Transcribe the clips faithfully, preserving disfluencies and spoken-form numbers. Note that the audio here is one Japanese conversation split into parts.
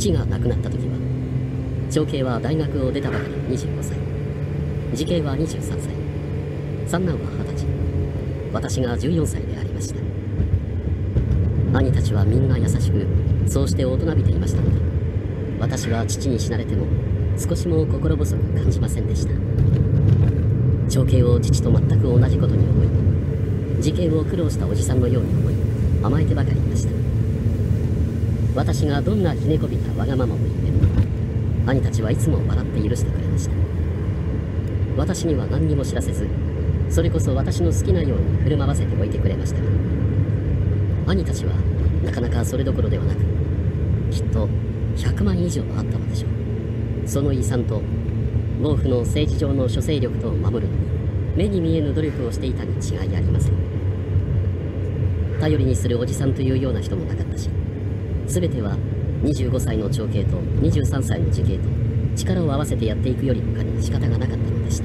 父が亡くなった時は、長兄は大学を出たばかりのにじゅうごさい、次兄はにじゅうさんさい、三男ははたち、私がじゅうよんさいでありました。兄たちはみんな優しく、そうして大人びていましたので、私は父に死なれても少しも心細く感じませんでした。長兄を父と全く同じことに思い、次兄を苦労したおじさんのように思い、甘えてばかりいました。私がどんなひねこびたわがままを言っても、兄たちはいつも笑って許してくれました。私には何にも知らせず、それこそ私の好きなように振る舞わせておいてくれましたが、兄たちはなかなかそれどころではなく、きっとひゃくまん以上あったのでしょう。その遺産と毛布の政治上の諸勢力とを守るのに目に見えぬ努力をしていたに違いありません。頼りにするおじさんというような人もなかったし、全てはにじゅうごさいの長兄とにじゅうさんさいの次兄と力を合わせてやっていくより他に仕方がなかったのでした。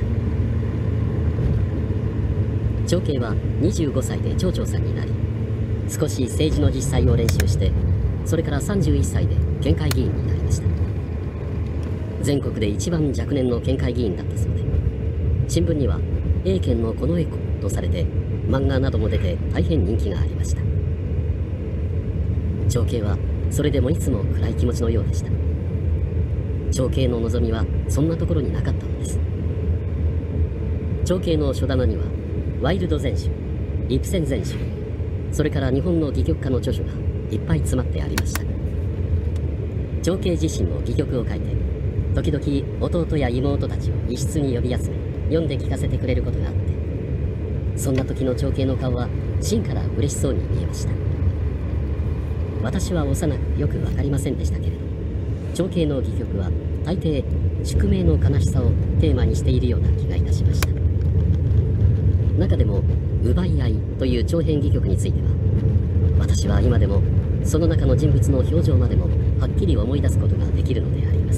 長兄はにじゅうごさいで町長さんになり、少し政治の実際を練習して、それからさんじゅういっさいで県会議員になりました。全国で一番若年の県会議員だったそうで、新聞には英検の近衛子とされて漫画なども出て大変人気がありました。長兄はそれでもいつも暗い気持ちのようでした。長兄の望みはそんなところになかったのです。長兄の書棚にはワイルド全集、イプセン全集、それから日本の戯曲家の著書がいっぱい詰まってありました。長兄自身も戯曲を書いて、時々弟や妹たちを一室に呼び集め読んで聞かせてくれることがあって、そんな時の長兄の顔は芯から嬉しそうに見えました。私は幼くよく分かりませんでしたけれど、長兄の戯曲は大抵宿命の悲しさをテーマにしているような気がいたしました。中でも奪い合いという長編戯曲については、私は今でもその中の人物の表情までもはっきり思い出すことができるのであります。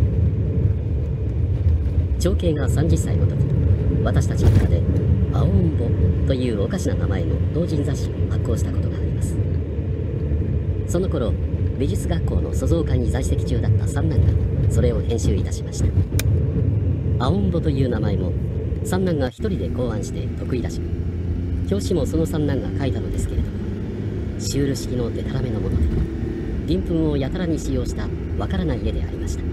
長兄がさんじゅっさいの時、私たちの中で青んぼというおかしな名前の同人雑誌を発行したことがあります。その頃美術学校の塑像科に在籍中だった三男がそれを編集いたしました。青んぼという名前も三男が一人で考案して得意だし、表紙もその三男が書いたのですけれども、シュール式のデタラメのもので、鱗粉をやたらに使用したわからない絵でありました。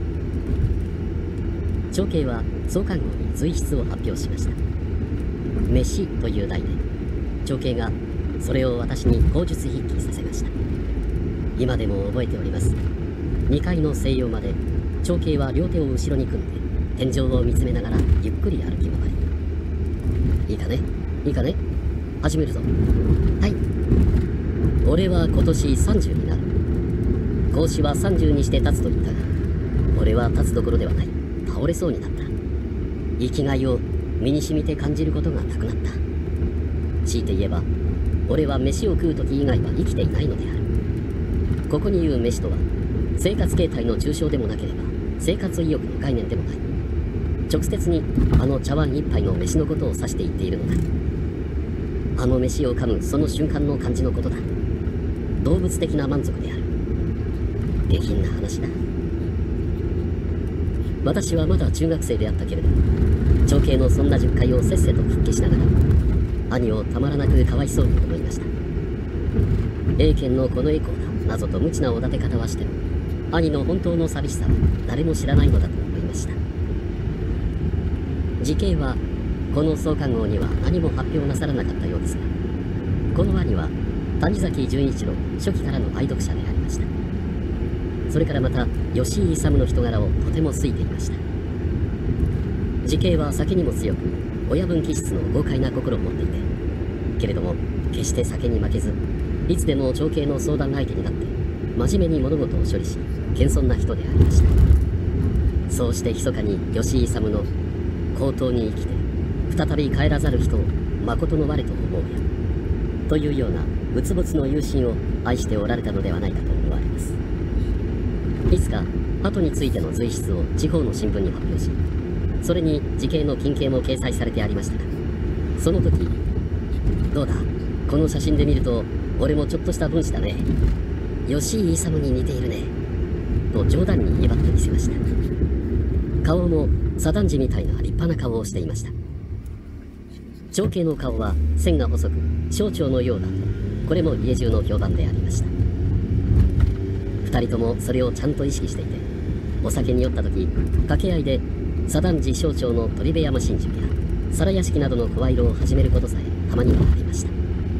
長兄は創刊号に随筆を発表しました。飯という題で、長兄がそれを私に口述筆記させました。今でも覚えております。にかいの西洋まで長兄は両手を後ろに組んで天井を見つめながらゆっくり歩き回り、いいかねいいかね始めるぞ。はい。俺は今年さんじゅうになる。孔子はさんじゅうにして立つと言ったが、俺は立つどころではない。倒れそうになった。生きがいを身に染みて感じることがなくなった。強いて言えば、俺は飯を食う時以外は生きていないのである。ここに言う飯とは、生活形態の抽象でもなければ、生活意欲の概念でもない。直接にあの茶碗一杯の飯のことを指して言っているのだ。あの飯を噛むその瞬間の感じのことだ。動物的な満足である。下品な話だ。私はまだ中学生であったけれども、長兄のそんな十回をせっせと筆記しながら、兄をたまらなくかわいそうに思いました。英検のこのエコーだなぞと無知なおだて方はしても、兄の本当の寂しさは誰も知らないのだと思いました。次兄はこの創刊号には何も発表なさらなかったようですが、この兄は谷崎潤一郎初期からの愛読者でありました。それからまた吉井勇の人柄をとても好いていました。次兄は酒にも強く、親分気質の豪快な心を持っていて、けれども決して酒に負けず、いつでも長兄の相談相手になって真面目に物事を処理し、謙遜な人でありました。そうして密かに吉井勇の高等に生きて再び帰らざる人を誠の我と思うやというような鬱没の友心を愛しておられたのではないかと思われます。いつか鳩についての随筆を地方の新聞に発表し、それに時系の近景も掲載されてありましたが、その時、どうだ、この写真で見ると俺もちょっとした分子だね。吉井勇に似ているねと冗談にえばってみせました。顔も左男児みたいな立派な顔をしていました。長兄の顔は線が細く小腸のようだと、これも家中の評判でありました。二人ともそれをちゃんと意識していて、お酒に酔った時掛け合いで左男児小腸の鳥部山真珠や皿屋敷などの声色を始めることさえたまにはありました。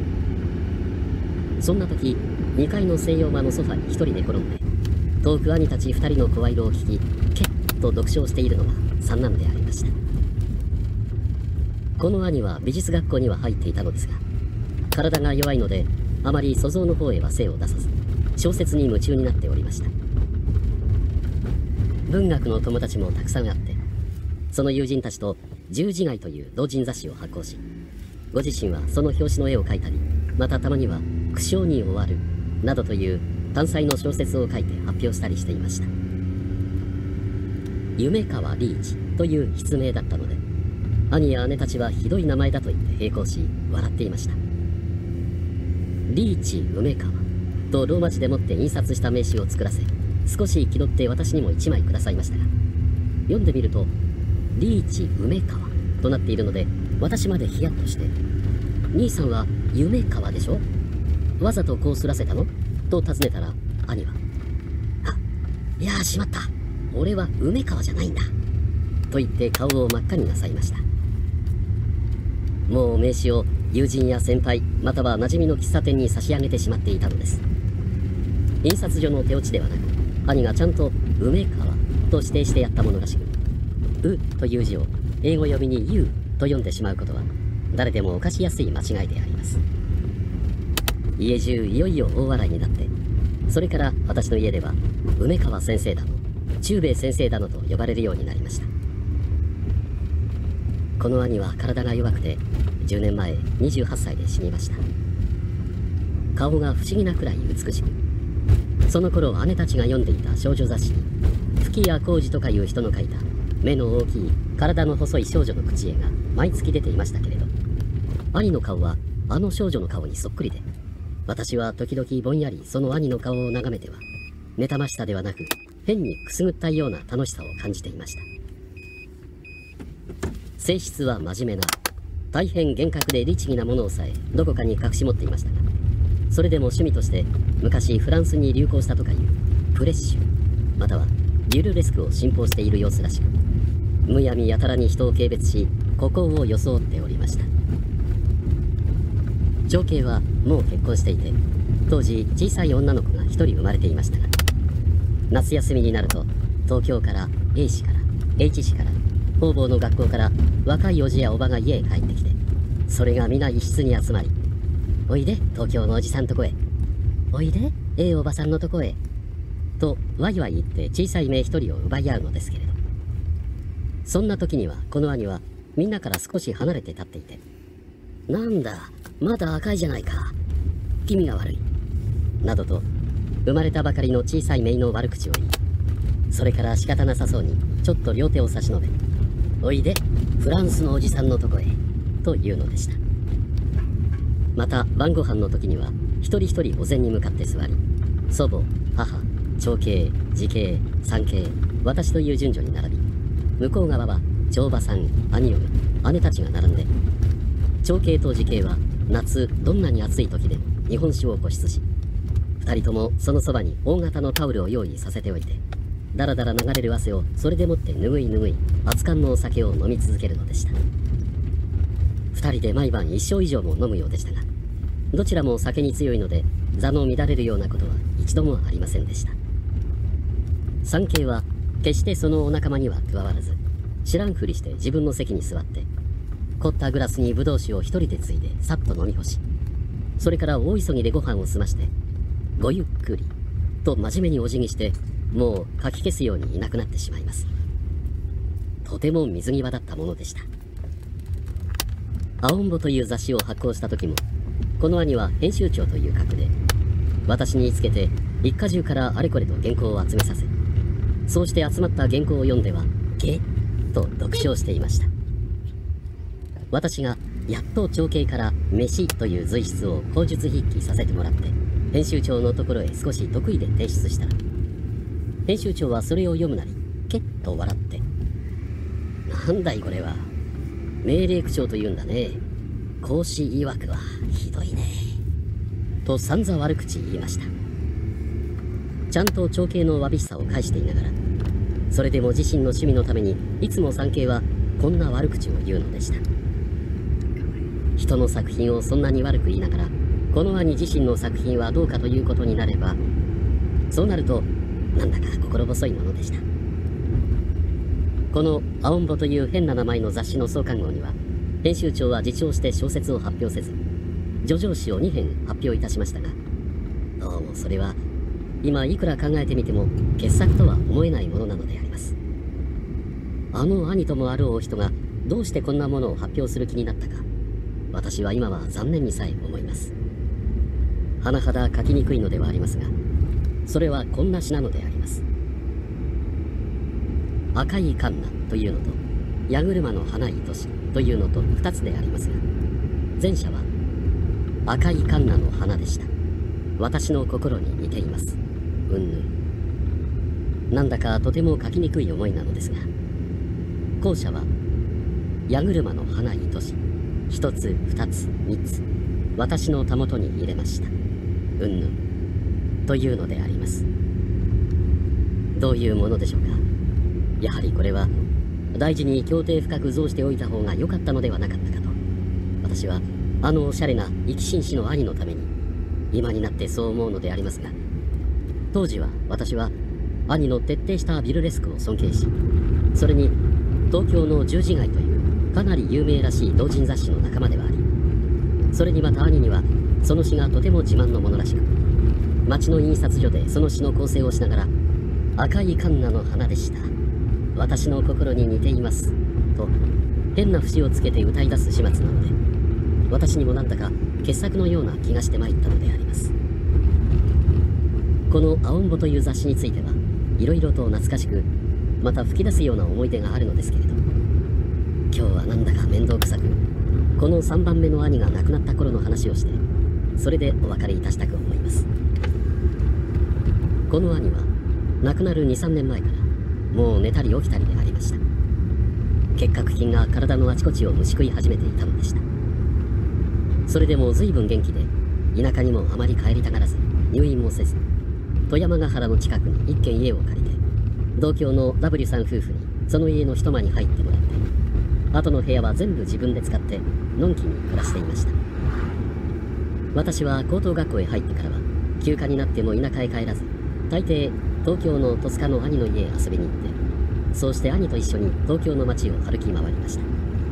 そんな時、にかいの西洋間のソファに一人寝転んで遠く兄たち二人の声色を聞き、けっと読書をしているのは三男でありました。この兄は美術学校には入っていたのですが、体が弱いのであまり粗造の方へは精を出さず、小説に夢中になっておりました。文学の友達もたくさんあって、その友人たちと十字街という同人雑誌を発行し、ご自身はその表紙の絵を描いたり、またたまには苦笑に終わるなどという単細の小説を書いて発表したりしていました。夢川リーチという筆名だったので、兄や姉たちはひどい名前だと言って並行し笑っていました。リーチ梅川とローマ字でもって印刷した名刺を作らせ、少し気取って私にも一枚くださいましたが、読んでみるとリーチ梅川となっているので、私までヒヤッとして、兄さんは夢川でしょ、わざとこうすらせたのと尋ねたら、兄は、あ、いやーしまった、俺は梅川じゃないんだと言って顔を真っ赤になさいました。もう名刺を友人や先輩、または馴染みの喫茶店に差し上げてしまっていたのです。印刷所の手落ちではなく、兄がちゃんと梅川と指定してやったものらしく、うという字を英語読みに U と読んでしまうことは誰でも犯しやすい間違いであります。家中いよいよ大笑いになって、それから私の家では梅川先生だの中兵衛先生だのと呼ばれるようになりました。この兄は体が弱くてじゅうねんまえにじゅうはっさいで死にました。顔が不思議なくらい美しく、その頃姉たちが読んでいた少女雑誌に吹谷浩二とかいう人の描いた目の大きい体の細い少女の口絵が毎月出ていましたけれど、兄の顔はあの少女の顔にそっくりで、私は時々ぼんやりその兄の顔を眺めては妬ましさではなく変にくすぐったいような楽しさを感じていました。性質は真面目な大変厳格で律儀なものをさえどこかに隠し持っていましたが、それでも趣味として昔フランスに流行したとかいうプレッシュまたはビュルレスクを信奉している様子らしく、むやみやたらに人を軽蔑し孤高を装っておりました。長兄はもう結婚していて、当時小さい女の子が一人生まれていましたが、夏休みになると東京から A 市から H 市から方々の学校から若いおじやおばが家へ帰ってきて、それが皆一室に集まり、おいで東京のおじさんとこへ、おいで A おばさんのとこへとワイワイ言って小さい目一人を奪い合うのですけれど、そんな時にはこの兄はみんなから少し離れて立っていて、なんだまだ赤いじゃないか、気味が悪いなどと生まれたばかりの小さい姪の悪口を言い、それから仕方なさそうにちょっと両手を差し伸べ、おいでフランスのおじさんのとこへというのでした。また晩ご飯の時には一人一人お膳に向かって座り、祖母、母、長兄、次兄、三兄、私という順序に並び、向こう側は長婆さん、兄嫁、姉たちが並んで、長兄と次兄は夏どんなに暑い時でも日本酒を固執し、二人ともそのそばに大型のタオルを用意させておいて、だらだら流れる汗をそれでもって拭い拭い熱燗のお酒を飲み続けるのでした。二人で毎晩一升以上も飲むようでしたが、どちらも酒に強いので座の乱れるようなことは一度もありませんでした。三兄は決してそのお仲間には加わらず、知らんふりして自分の席に座って、凝ったグラスにぶどう酒を一人でついでさっと飲み干し、それから大急ぎでご飯を済まして、ごゆっくりと真面目にお辞儀して、もうかき消すようにいなくなってしまいます。とても水際だったものでした。青んぼという雑誌を発行した時も、この兄は編集長という格で、私につけて一家中からあれこれと原稿を集めさせ、そうして集まった原稿を読んではゲッと読書をしていました。私がやっと長兄から飯という随筆を口述筆記させてもらって、編集長のところへ少し得意で提出したら、 編集長はそれを読むなりケッと笑って、なんだいこれは、命令口調というんだね。講師曰くはひどいね、と散々悪口言いました。ちゃんと長兄のわびしさを返していながら、それでも自身の趣味のためにいつも三兄はこんな悪口を言うのでした。人の作品をそんなに悪く言いながら、この兄自身の作品はどうかということになれば、そうなるとなんだか心細いものでした。この「青んぼ」という変な名前の雑誌の創刊号には、編集長は自重して小説を発表せず、叙情詩をにへん発表いたしましたが、どうもそれは今いくら考えてみても傑作とは思えないものなのであります。あの兄ともあるお人がどうしてこんなものを発表する気になったか、私は今は残念にさえ思います。甚だ書きにくいのではありますが、それはこんな詩なのであります。赤いカンナというのと矢車の花いとしというのとふたつでありますが、前者は赤いカンナの花でした。私の心に似ています。うんぬん。なんだかとても書きにくい思いなのですが、後者は矢車の花いとし、一つ二つ三つ私のたもとに入れました。うんぬんというのであります。どういうものでしょうか。やはりこれは大事に協定深く蔵しておいた方が良かったのではなかったかと、私はあのおしゃれな生き紳士の兄のために今になってそう思うのでありますが、当時は私は兄の徹底したビルレスクを尊敬し、それに東京の十字街というかなり有名らしい同人雑誌の仲間ではあり、それにまた兄にはその詩がとても自慢のものらしく、町の印刷所でその詩の構成をしながら、赤いカンナの花でした、私の心に似ていますと変な節をつけて歌い出す始末なので、私にもなんだか傑作のような気がしてまいったのであります。この「青んぼ」という雑誌についてはいろいろと懐かしく、また吹き出すような思い出があるのですけれど、今日はなんだか面倒くさく、このさんばんめの兄が亡くなった頃の話をして、それでお別れいたしたく思います。この兄は亡くなるにさんねんまえからもう寝たり起きたりでありました。結核菌が体のあちこちを虫食い始めていたのでした。それでも随分元気で、田舎にもあまり帰りたがらず入院もせず、富山ヶ原の近くに一軒家を借りて、同郷の ダブリュー さん夫婦にその家の一間に入ってもらって、後の部屋は全部自分で使ってのんきに暮らしていました。私は高等学校へ入ってからは休暇になっても田舎へ帰らず、大抵東京の戸塚の兄の家へ遊びに行って、そうして兄と一緒に東京の街を歩き回りました。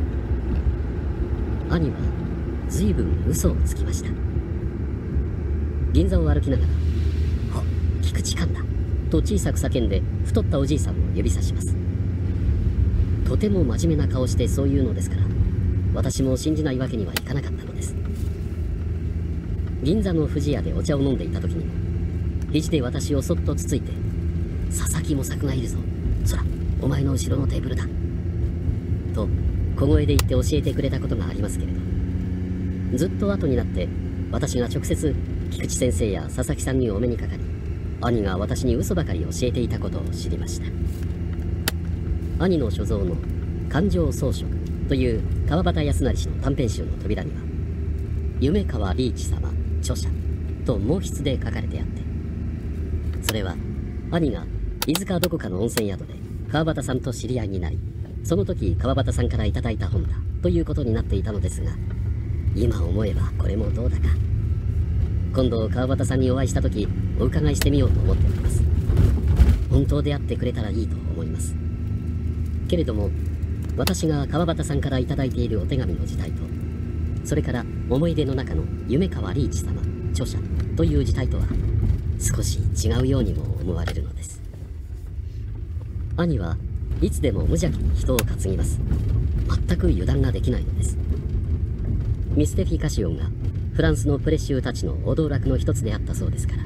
兄は随分嘘をつきました。銀座を歩きながら「あ、菊池寛だ」と小さく叫んで太ったおじいさんを指さします。とても真面目な顔してそう言うのですから、私も信じないわけにはいかなかったのです。銀座の富士屋でお茶を飲んでいた時にも、肘で私をそっとつついて「佐々木も作がいるぞ、そらお前の後ろのテーブルだ」と小声で言って教えてくれたことがありますけれど、ずっと後になって私が直接菊池先生や佐々木さんにお目にかかり、兄が私に嘘ばかり教えていたことを知りました。兄の所蔵の「感情装飾」という川端康成氏の短編集の扉には「夢川リーチ様著者」と毛筆で書かれてあって、それは兄が飯塚どこかの温泉宿で川端さんと知り合いになり、その時川端さんからいただいた本だということになっていたのですが、今思えばこれもどうだか。今度川端さんにお会いした時お伺いしてみようと思っております。本当であってくれたらいいと思います。けれども私が川端さんからいただいているお手紙の字体と、それから思い出の中の夢川リーチ様著者という字体とは少し違うようにも思われるのです。兄はいつでも無邪気に人を担ぎます。全く油断ができないのです。ミステフィカシオンがフランスのプレシューたちのお道楽の一つであったそうですから、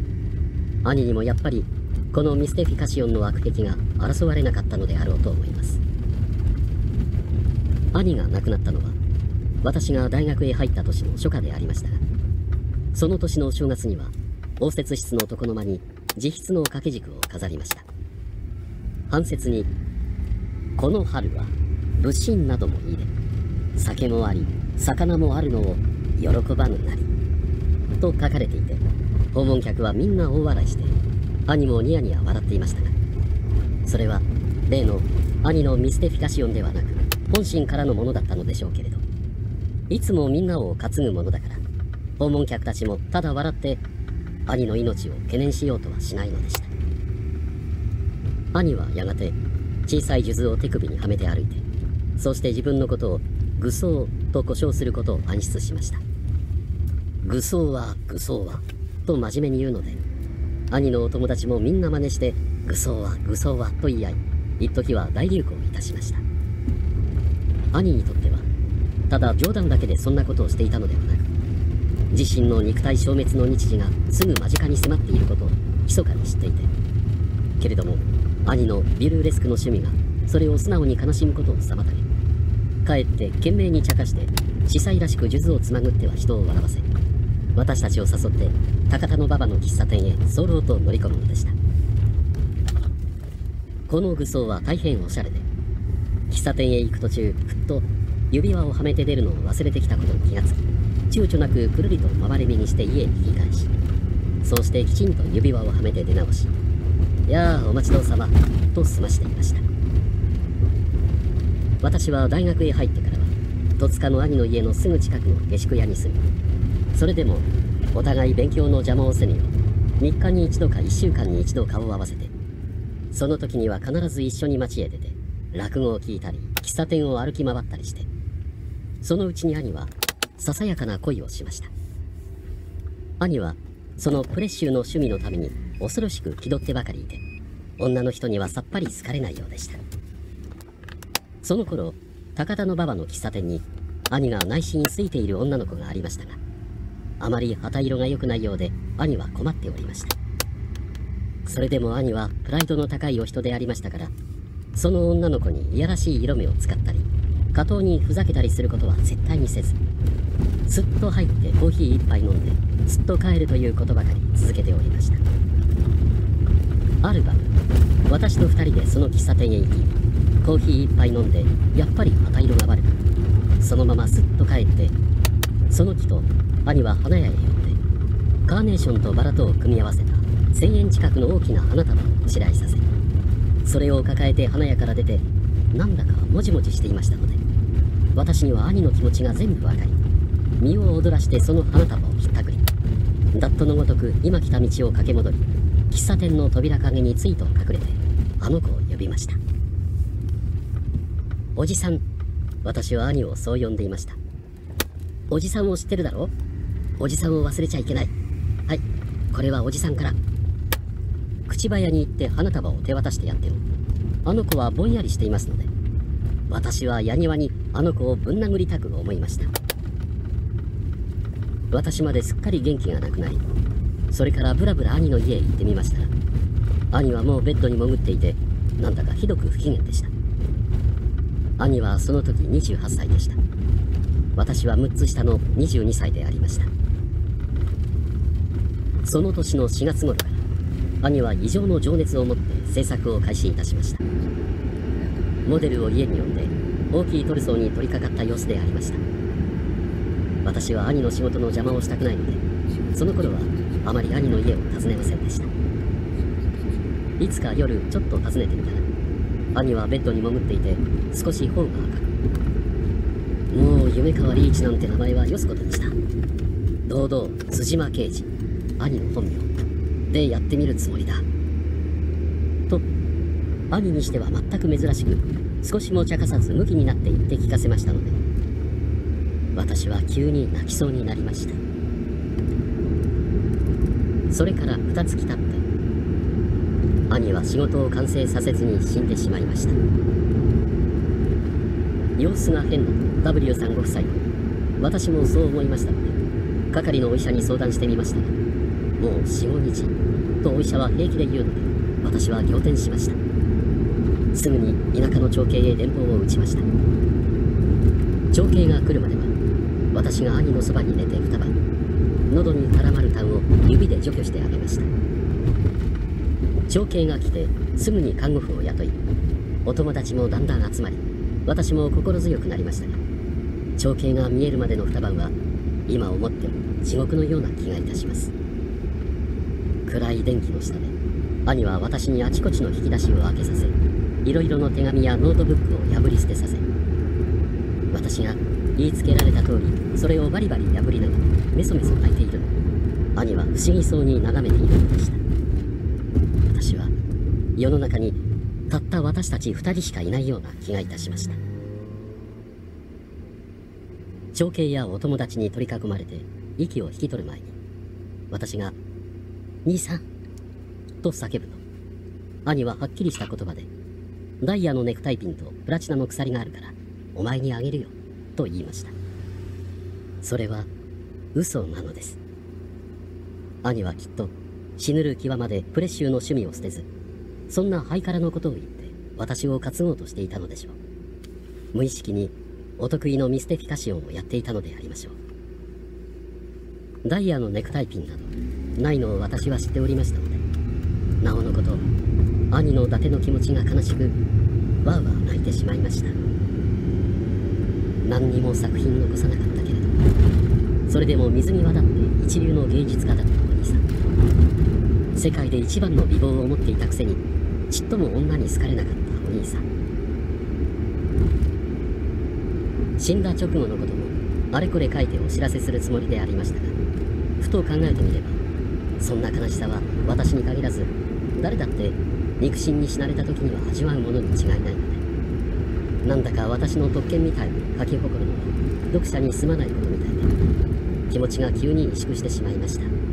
兄にもやっぱりこのミステフィカシオンの悪癖が争われなかったのであろうと思います。兄が亡くなったのは私が大学へ入った年の初夏でありましたが、その年の正月には応接室の床の間に自筆の掛け軸を飾りました。 半節に「この春は物心なども入れ酒もあり魚もあるのを喜ばぬなり」と書かれていて、訪問客はみんな大笑いして、兄もニヤニヤ笑っていましたが、それは例の兄のミステフィカシオンではなく本心からのものだったのでしょうけれど、いつもみんなを担ぐものだから、訪問客たちもただ笑って兄の命を懸念しようとはしないのでした。兄はやがて小さい数珠を手首にはめて歩いて、そして自分のことを愚僧と呼称することを暗示しました。愚僧は愚僧はと真面目に言うので、兄のお友達もみんな真似して愚僧は愚僧はと言い合い、一時は大流行いたしました。兄にとってはただ冗談だけでそんなことをしていたのではなく、自身の肉体消滅の日時がすぐ間近に迫っていることを密かに知っていて、けれども兄のビルーレスクの趣味がそれを素直に悲しむことを妨げ、かえって懸命に茶化して司祭らしく数珠をつまぐっては人を笑わせ、私たちを誘って高田馬場の喫茶店へ早漏と乗り込むのでした。この愚僧は大変おしゃれで、喫茶店へ行く途中ふっと指輪をはめて出るのを忘れてきたことに気がつき、躊躇なくくるりと回り身にして家へ引き返し、そうしてきちんと指輪をはめて出直し、やあお待ちどうさまと済ましていました。私は大学へ入ってからは戸塚の兄の家のすぐ近くの下宿屋に住み、それでもお互い勉強の邪魔をせぬようみっかに一度かいっしゅうかんに一度顔を合わせて、その時には必ず一緒に街へ出て落語を聞いたり喫茶店を歩き回ったりして、そのうちに兄はささやかな恋をしました。兄はそのプレッシュの趣味のために恐ろしく気取ってばかりいて、女の人にはさっぱり好かれないようでした。その頃高田馬場の喫茶店に兄が内心ついている女の子がありましたが、あまり旗色が良くないようで兄は困っておりました。それでも兄はプライドの高いお人でありましたから、その女の子にいやらしい色目を使ったり過当にふざけたりすることは絶対にせず、すっと入ってコーヒー一杯飲んですっと帰るということばかり続けておりました。ある晩、私と二人でその喫茶店へ行き、コーヒー一杯飲んでやっぱり旗色が悪く、そのまますっと帰って、その木と兄は花屋へ寄ってカーネーションとバラとを組み合わせたせんえん近くの大きな花束をこしらえさせ、それを抱えて花屋から出て、なんだかもじもじしていましたので、私には兄の気持ちが全部わかり、身を躍らしてその花束をひったくり、ダットのごとく今来た道を駆け戻り、喫茶店の扉陰についと隠れてあの子を呼びました。おじさん。私は兄をそう呼んでいました。おじさんを知ってるだろう。おじさんを忘れちゃいけない。はい、これはおじさんから。口早に行って花束を手渡してやっても、あの子はぼんやりしていますので、私は矢庭にあの子をぶん殴りたく思いました。私まですっかり元気がなくなり、それからぶらぶら兄の家へ行ってみましたら、兄はもうベッドに潜っていて、なんだかひどく不機嫌でした。兄はその時にじゅうはっさいでした。私はむっつ下のにじゅうにさいでありました。その年のしがつ頃から兄は異常の情熱を持って制作を開始いたしました。モデルを家に呼んで大きいトルソーに取り掛かった様子でありました。私は兄の仕事の邪魔をしたくないので、その頃はあまり兄の家を訪ねませんでした。いつか夜ちょっと訪ねてみたら、兄はベッドに潜っていて少し頬が赤く、もう夢川リーチなんて名前はよすことにした。堂々辻間刑事、兄の本名でやってみるつもりだと、兄にしては全く珍しく、少しも茶化さず向きになって言って聞かせましたので、私は急に泣きそうになりました。それから二月経って、兄は仕事を完成させずに死んでしまいました。様子が変だと ダブリュー さんご夫妻も、私もそう思いましたので、係のお医者に相談してみましたが、もう よん、ごにちとお医者は平気で言うので、私は仰天しました。すぐに田舎の長兄へ電報を打ちました。長兄が来るまでは、私が兄のそばに寝て二晩、喉に絡まる痰を指で除去してあげました。 長兄が来てすぐに看護婦を雇い、お友達もだんだん集まり、私も心強くなりましたが、長兄が見えるまでの二晩は今思っても地獄のような気がいたします。暗い電気の下で兄は私にあちこちの引き出しを開けさせ、いろいろの手紙やノートブックを破り捨てさせ、私が言いつけられた通りそれをバリバリ破りながらメソメソ泣いているのを兄は不思議そうに眺めているのでした。私は世の中にたった私たち二人しかいないような気がいたしました。長兄やお友達に取り囲まれて息を引き取る前に、私が「兄さん」と叫ぶと、兄ははっきりした言葉で「ダイヤのネクタイピンとプラチナの鎖があるからお前にあげるよ」と言いました。それは嘘なのです。兄はきっと死ぬる際までプレッシュの趣味を捨てず、そんなハイカラのことを言って私を担ごうとしていたのでしょう。無意識にお得意のミステフィカシオンをやっていたのでありましょう。ダイヤのネクタイピンなどないのを私は知っておりましたので、なおのこと兄の伊達の気持ちが悲しくわーわー泣いてしまいました。何にも作品残さなかったけれど、それでも水際だって一流の芸術家だったお兄さん。世界で一番の美貌を持っていたくせにちっとも女に好かれなかったお兄さん。死んだ直後のこともあれこれ書いてお知らせするつもりでありましたが、ふと考えてみればそんな悲しさは私に限らず誰だって肉親に死なれた時には味わうものに違いないので、なんだか私の特権みたいに書き誇るのは読者にすまないことみたいで、気持ちが急に萎縮してしまいました。